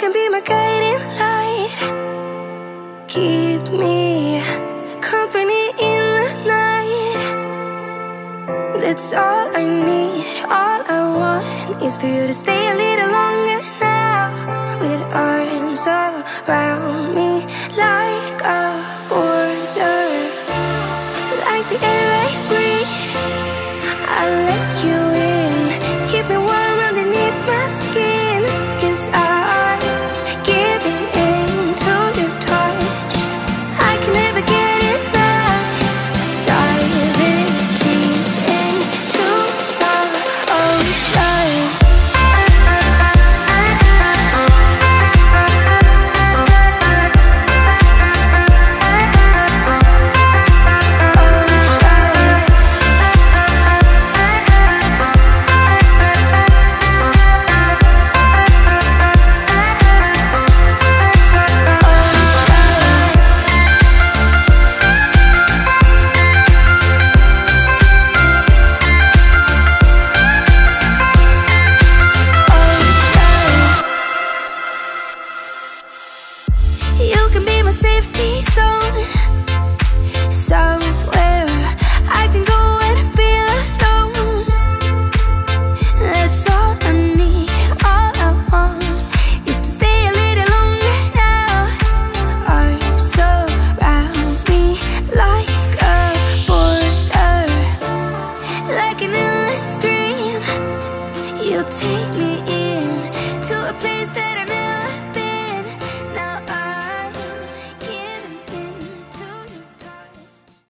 can be my guiding light. Keep me company in the night. That's all I need. All I want is for you to stay a little longer now, with arms around me like a border. Like the air I breathe, I'll let you in. Keep me warm underneath my skin, 'cause I'm giving in to your touch. I can never get enough. Diving deep into the ocean. You can be my safety zone. So